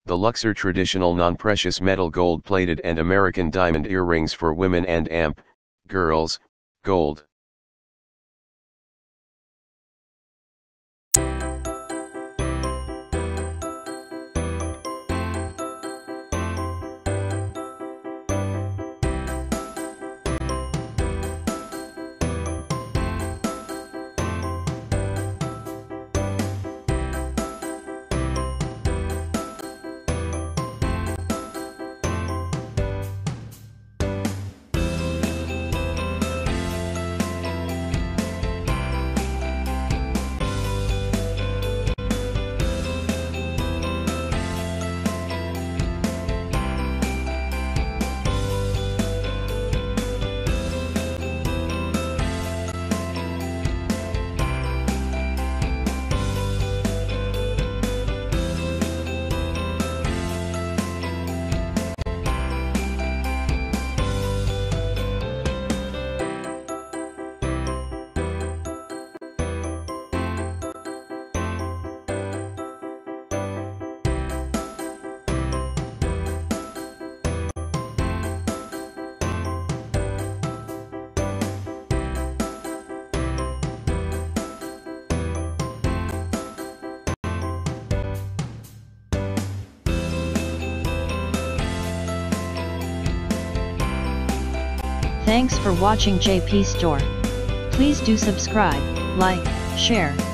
The Luxor traditional non-precious metal gold-plated and American diamond earrings for women and girls, gold. Thanks for watching JP Store. Please do subscribe, like, share,